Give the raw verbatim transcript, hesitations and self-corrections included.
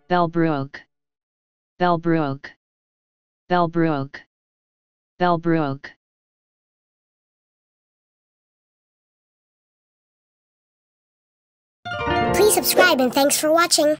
Bellbrook, Bellbrook, Bellbrook, Bellbrook. Please subscribe and thanks for watching.